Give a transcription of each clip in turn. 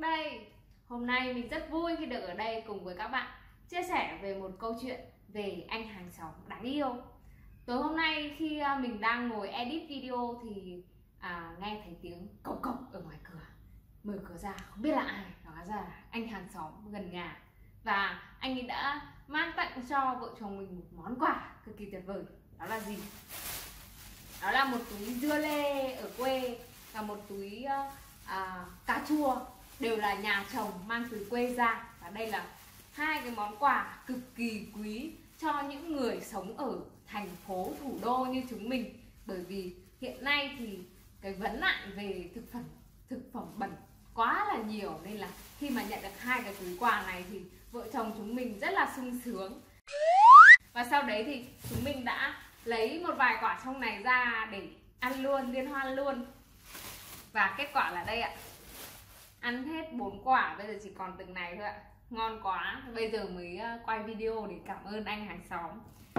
đây. Hôm nay mình rất vui khi được ở đây cùng với các bạn chia sẻ về một câu chuyện về anh hàng xóm đáng yêu. Tối hôm nay khi mình đang ngồi edit video thì nghe thấy tiếng cộc cộc ở ngoài cửa. Mở cửa ra không biết là ai, hóa ra là anh hàng xóm gần nhà. Và anh ấy đã mang tặng cho vợ chồng mình một món quà cực kỳ tuyệt vời. Đó là gì? Đó là một túi dưa lê ở quê và một túi cà chua, đều là nhà chồng mang từ quê ra. Và đây là hai cái món quà cực kỳ quý cho những người sống ở thành phố thủ đô như chúng mình. Bởi vì hiện nay thì cái vấn nạn về thực phẩm bẩn quá là nhiều, nên là khi mà nhận được hai cái túi quà này thì vợ chồng chúng mình rất là sung sướng. Và sau đấy thì chúng mình đã lấy một vài quả trong này ra để ăn luôn, liên hoan luôn. Và kết quả là đây ạ. Ăn hết 4 quả, bây giờ chỉ còn từng này thôi ạ. Ngon quá, bây giờ mới quay video để cảm ơn anh hàng xóm.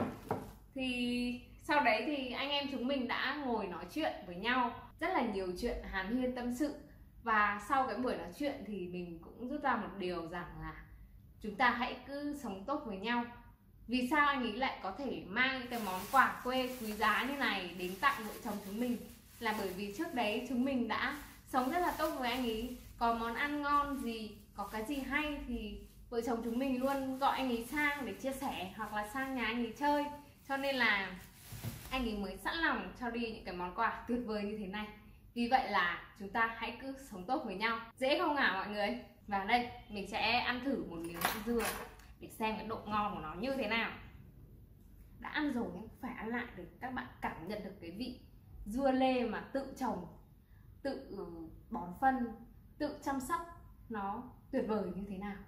Thì sau đấy thì anh em chúng mình đã ngồi nói chuyện với nhau, rất là nhiều chuyện hàn huyên tâm sự. Và sau cái buổi nói chuyện thì mình cũng rút ra một điều rằng là chúng ta hãy cứ sống tốt với nhau. Vì sao anh ấy lại có thể mang cái món quà quê quý giá như này đến tặng vợ chồng chúng mình? Là bởi vì trước đấy chúng mình đã sống rất là tốt với anh ấy. Có món ăn ngon gì, có cái gì hay thì vợ chồng chúng mình luôn gọi anh ấy sang để chia sẻ, hoặc là sang nhà anh ấy chơi. Cho nên là anh ấy mới sẵn lòng cho đi những cái món quà tuyệt vời như thế này. Vì vậy là chúng ta hãy cứ sống tốt với nhau. Dễ không hả mọi người? Và đây, mình sẽ ăn thử một miếng dưa để xem cái độ ngon của nó như thế nào. Đã ăn rồi nhưng phải ăn lại để các bạn cảm nhận được cái vị dưa lê mà tự trồng, tự bón phân, tự chăm sóc nó tuyệt vời như thế nào.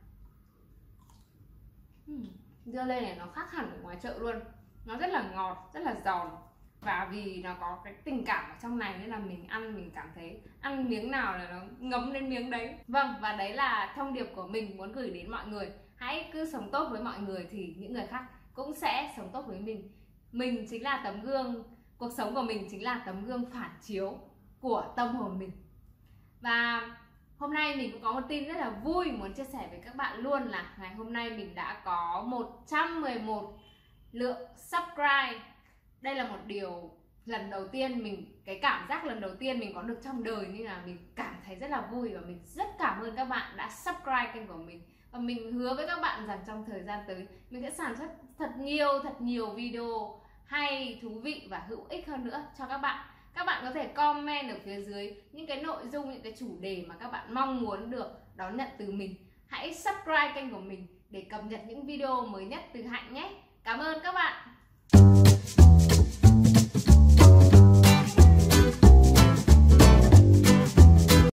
Dưa lê này nó khác hẳn ở ngoài chợ luôn. Nó rất là ngọt, rất là giòn. Và vì nó có cái tình cảm ở trong này nên là mình ăn, mình cảm thấy ăn miếng nào là nó ngấm lên miếng đấy. Vâng, và đấy là thông điệp của mình muốn gửi đến mọi người. Hãy cứ sống tốt với mọi người thì những người khác cũng sẽ sống tốt với mình. Mình chính là tấm gương, cuộc sống của mình chính là tấm gương phản chiếu của tâm hồn mình. Và hôm nay mình cũng có một tin rất là vui muốn chia sẻ với các bạn luôn, là ngày hôm nay mình đã có 111 lượng subscribe. Đây là một điều lần đầu tiên cái cảm giác lần đầu tiên mình có được trong đời, nên là mình cảm thấy rất là vui. Và mình rất cảm ơn các bạn đã subscribe kênh của mình. Và mình hứa với các bạn rằng trong thời gian tới mình sẽ sản xuất thật nhiều video hay, thú vị và hữu ích hơn nữa cho các bạn. Các bạn có thể comment ở phía dưới những cái nội dung, những cái chủ đề mà các bạn mong muốn được đón nhận từ mình. Hãy subscribe kênh của mình để cập nhật những video mới nhất từ Hạnh nhé. Cảm ơn các bạn.